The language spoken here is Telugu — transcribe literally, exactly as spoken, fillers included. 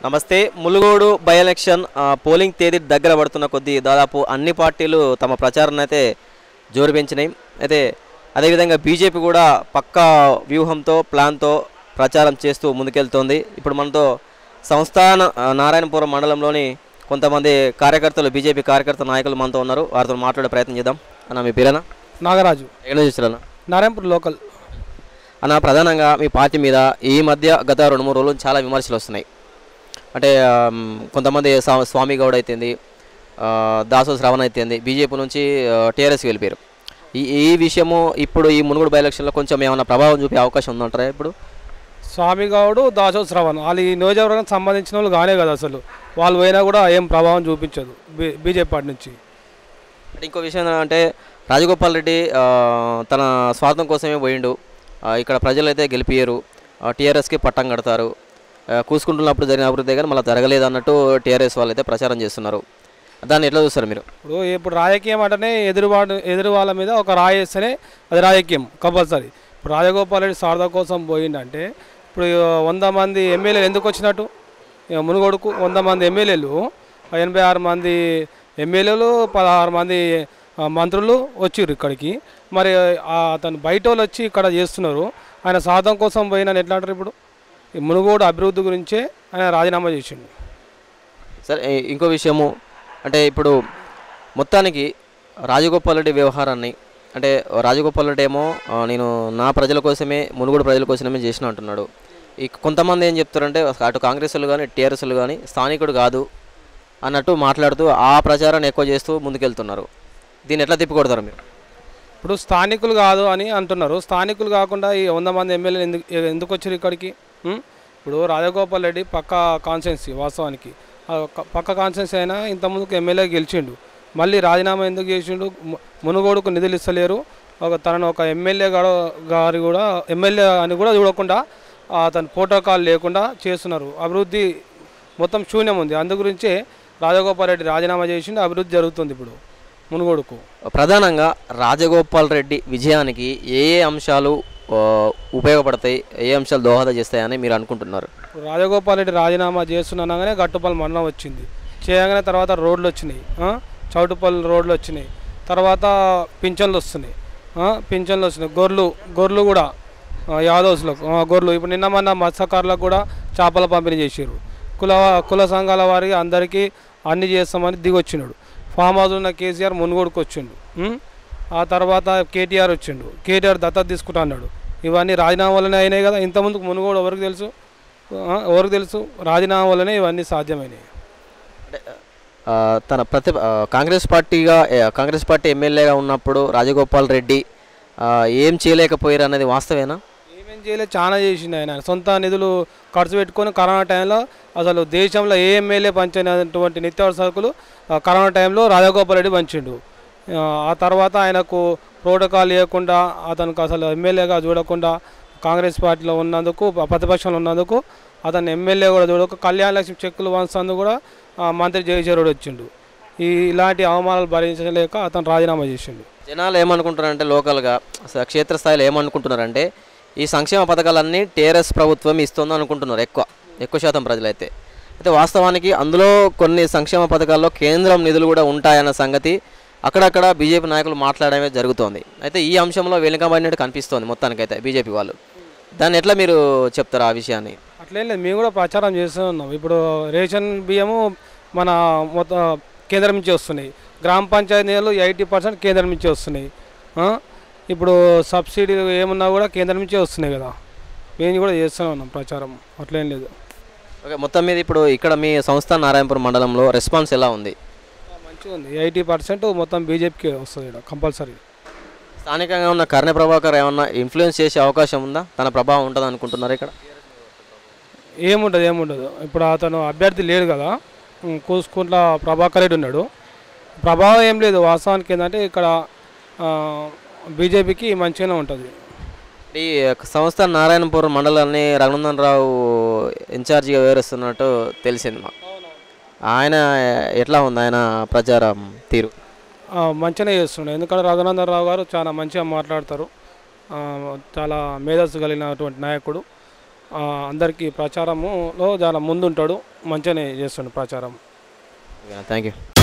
నమస్తే. ములుగోడు బై ఎలక్షన్ పోలింగ్ తేదీ దగ్గర పడుతున్న కొద్దీ దాదాపు అన్ని పార్టీలు తమ ప్రచారాన్ని అయితే జోరు పెంచినాయి. అయితే అదేవిధంగా బీజేపీ కూడా పక్కా వ్యూహంతో ప్లాన్తో ప్రచారం చేస్తూ ముందుకెళ్తోంది. ఇప్పుడు మనతో సంస్థాన నారాయణపురం మండలంలోని కొంతమంది కార్యకర్తలు, బీజేపీ కార్యకర్త నాయకులు మనతో ఉన్నారు. వారితో మాట్లాడే ప్రయత్నం చేద్దాం. అన్న, మీ పేరేనా? నాగరాజు. ఎక్కడ చూసారన్న? నారాయణపూర్ లోకల్. అన్న, ప్రధానంగా మీ పార్టీ మీద ఈ మధ్య గత రెండు మూడు రోజులు చాలా విమర్శలు వస్తున్నాయి. అంటే కొంతమంది స్వామి గౌడ్ అయితేంది, దాసో శ్రవణ్ అయితేంది, బీజేపీ నుంచి టీఆర్ఎస్కి వెళ్ళిపోయారు. ఈ ఈ విషయము ఇప్పుడు ఈ మునుగోడు బై ఎలక్షన్లో కొంచెం ఏమైనా ప్రభావం చూపే అవకాశం ఉందంటారా? ఇప్పుడు స్వామి గౌడ్, దాసో శ్రవణ్ వాళ్ళు ఈ నియోజకవర్గానికి సంబంధించిన వాళ్ళు కానే కదా, అసలు వాళ్ళు పోయినా కూడా ఏం ప్రభావం చూపించదు బీ బీజేపీ పార్టీ నుంచి. అంటే ఇంకో విషయం ఏంటంటే రాజగోపాల్ రెడ్డి తన స్వార్థం కోసమే పోయిండు. ఇక్కడ ప్రజలైతే గెలిపియరు, టీఆర్ఎస్కి పట్టం కడతారు, కూసుకుంటున్నప్పుడు జరిగిన అభివృద్ధి కానీ మళ్ళీ జరగలేదు అన్నట్టు టీఆర్ఎస్ వాళ్ళు అయితే ప్రచారం చేస్తున్నారు. దాన్ని ఎట్లా చూస్తారు మీరు? ఇప్పుడు ఇప్పుడు రాజకీయం అంటేనే ఎదురువాడు ఎదురు వాళ్ళ మీద ఒక రాయి వేస్తేనే అది రాజకీయం కంపల్సరీ. ఇప్పుడు రాజగోపాల్ రెడ్డి స్వార్థం కోసం పోయిందంటే ఇప్పుడు వంద మంది ఎమ్మెల్యేలు ఎందుకు వచ్చినట్టు? మునుగోడుకు వంద మంది ఎమ్మెల్యేలు, ఎనభై ఆరు మంది ఎమ్మెల్యేలు, పదహారు మంది మంత్రులు వచ్చిర్రు ఇక్కడికి. మరి అతను బయట వాళ్ళు వచ్చి ఇక్కడ చేస్తున్నారు. ఆయన స్వార్థం కోసం పోయినని ఎట్లా అంటారు? ఇప్పుడు ఈ మునుగోడు అభివృద్ధి గురించే ఆయన రాజీనామా చేసిండు. సరే, ఇంకో విషయము అంటే ఇప్పుడు మొత్తానికి రాజగోపాల్ రెడ్డి వ్యవహారాన్ని, అంటే రాజగోపాల్ రెడ్డి ఏమో నేను నా ప్రజల కోసమే, మునుగోడు ప్రజల కోసమే చేసిన అంటున్నాడు. ఈ కొంతమంది ఏం చెప్తారంటే అటు కాంగ్రెస్లు కానీ టీఆర్ఎస్లు కానీ స్థానికుడు కాదు అన్నట్టు మాట్లాడుతూ ఆ ప్రచారాన్ని ఎక్కువ చేస్తూ ముందుకెళ్తున్నారు. దీన్ని ఎట్లా తిప్పికొడతారు మీరు? ఇప్పుడు స్థానికులు కాదు అని అంటున్నారు. స్థానికులు కాకుండా ఈ వంద మంది ఎమ్మెల్యేలు ఎందుకు ఎందుకు వచ్చారు ఇక్కడికి? ఇప్పుడు రాజగోపాల్ రెడ్డి పక్క కాన్స్టిట్యున్సీ, వాస్తవానికి పక్క కాన్స్టిట్యున్సీ అయినా ఇంతకుముందుకు ఎమ్మెల్యే గెలిచిండు. మళ్ళీ రాజీనామా ఎందుకు చేసిండు? మునుగోడుకు నిధులు ఇస్తలేరు, ఒక తనను ఒక ఎమ్మెల్యే గారు కూడా ఎమ్మెల్యే అని కూడా చూడకుండా అతను ప్రోటోకాల్ లేకుండా చేస్తున్నారు. అభివృద్ధి మొత్తం శూన్యం ఉంది. అందు గురించే రాజగోపాల్ రెడ్డి రాజీనామా చేసిండు. అభివృద్ధి జరుగుతుంది ఇప్పుడు మునుగోడుకు. ప్రధానంగా రాజగోపాల్ రెడ్డి విజయానికి ఏ ఏ అంశాలు ఉపయోగపడతాయి, ఏ అంశాలు దోహద చేస్తాయని మీరు అనుకుంటున్నారు? రాజగోపాల్ రెడ్డి రాజీనామా చేస్తున్నాగానే గట్టుపల్లి మండలం వచ్చింది, చేయగానే తర్వాత రోడ్లు వచ్చినాయి, చౌటుపల్లి రోడ్లు వచ్చినాయి, తర్వాత పింఛన్లు వస్తున్నాయి, పింఛన్లు వస్తున్నాయి, గొర్రెలు గొర్రెలు కూడా యాదవ్స్లకు గొర్రెలు. ఇప్పుడు నిన్న మొన్న మత్స్యకారులకు కూడా చేపల పంపిణీ చేసారు. కుల కుల సంఘాల వారికి అందరికీ అన్ని చేస్తామని దిగొచ్చినాడు. ఫామ్ హౌస్ ఉన్న కేసీఆర్ మునుగోడుకు వచ్చిండు. ఆ తర్వాత కేటీఆర్ వచ్చిండు. కేటీఆర్ దత్తత తీసుకుంటా అన్నాడు. ఇవన్నీ రాజీనామా వల్లనే అయినాయి కదా. ఇంతకుముందుకు మునుగోడు ఎవరికి తెలుసు? ఎవరికి తెలుసు? రాజీనామా వల్లనే ఇవన్నీ సాధ్యమైనాయి. తన ప్రతి కాంగ్రెస్ పార్టీగా కాంగ్రెస్ పార్టీ ఎమ్మెల్యేగా ఉన్నప్పుడు రాజగోపాల్ రెడ్డి ఏం చేయలేకపోయారు అన్నది వాస్తవేనా? ఏమేం చేయలేదు, చాలా చేసింది ఆయన. సొంత నిధులు ఖర్చు పెట్టుకొని కరోనా టైంలో అసలు దేశంలో ఏ ఎమ్మెల్యే పంచినటువంటి నిత్యావసర సరుకులు కరోనా టైంలో రాజగోపాల్ రెడ్డి పంచిండు. ఆ తర్వాత ఆయనకు ప్రోటోకాల్ ఇవ్వకుండా, అతనికి అసలు ఎమ్మెల్యేగా చూడకుండా కాంగ్రెస్ పార్టీలో ఉన్నందుకు, ప్రతిపక్షంలో ఉన్నందుకు అతను ఎమ్మెల్యే కూడా చూడక కళ్యాణ లక్ష్మి చెక్కులు వంచుతందుకు కూడా మంత్రి జయచరుడు వచ్చిండు. ఈ ఇలాంటి అవమానాలు భరించలేక అతను రాజీనామా చేసిండు. జనాలు ఏమనుకుంటున్నారంటే, లోకల్గా క్షేత్రస్థాయిలో ఏమనుకుంటున్నారంటే ఈ సంక్షేమ పథకాలన్నీ టీఆర్ఎస్ ప్రభుత్వం ఇస్తుందో అనుకుంటున్నారు ఎక్కువ ఎక్కువ శాతం ప్రజలైతే. అయితే వాస్తవానికి అందులో కొన్ని సంక్షేమ పథకాల్లో కేంద్రం నిధులు కూడా ఉంటాయన్న సంగతి అక్కడక్కడ బీజేపీ నాయకులు మాట్లాడమే జరుగుతోంది. అయితే ఈ అంశంలో వెనుకబడినట్టు కనిపిస్తోంది మొత్తానికైతే బీజేపీ వాళ్ళు. దాన్ని ఎట్లా మీరు చెప్తారు ఆ విషయాన్ని? అట్లేం లేదు, మేము కూడా ప్రచారం చేస్తూ ఉన్నాం. ఇప్పుడు రేషన్ బియ్యము మన మొత్తం కేంద్రం నుంచి వస్తున్నాయి. గ్రామ పంచాయతీ నిధులు ఎయిటీ పర్సెంట్ కేంద్రం నుంచి వస్తున్నాయి. ఇప్పుడు సబ్సిడీలు ఏమున్నా కూడా కేంద్రం నుంచే వస్తున్నాయి కదా. మేము కూడా చేస్తూనే ఉన్నాం ప్రచారం, అట్లేం లేదు. ఓకే, మొత్తం మీద ఇప్పుడు ఇక్కడ మీ సంస్థ నారాయణపురం మండలంలో రెస్పాన్స్ ఎలా ఉంది? మంచిగా ఉంది. ఎయిటీ పర్సెంట్ మొత్తం బీజేపీకి వస్తుంది ఇక్కడ కంపల్సరీ. స్థానికంగా ఉన్న కర్ణ ప్రభాకర్ ఏమన్నా ఇన్ఫ్లుయెన్స్ చేసే అవకాశం ఉందా? తన ప్రభావం ఉంటుంది అనుకుంటున్నారు ఇక్కడ? ఏముండదు ఏముండదు ఇప్పుడు అతను అభ్యర్థి లేడు కదా, కూసుకుంట్ల ప్రభాకర్ రెడ్డి ఉన్నాడు. ప్రభావం ఏం లేదు. వాస్తవానికి ఏంటంటే ఇక్కడ బీజేపీకి మంచిగానే ఉంటుంది. ఈ సంస్థ నారాయణపురం మండలాన్ని రఘునందన్ రావు ఇన్ఛార్జిగా వివరిస్తున్నట్టు తెలిసింది మాకు. ఆయన ఎట్లా ఉంది ఆయన ప్రచారం తీరు? మంచిగానే చేస్తున్నాడు. ఎందుకంటే రఘునందన్ రావు గారు చాలా మంచిగా మాట్లాడతారు. చాలా మేధస్సు కలిగినటువంటి నాయకుడు. అందరికీ ప్రచారములో చాలా ముందుంటాడు, మంచిగానే చేస్తుండు ప్రచారం. Thank you.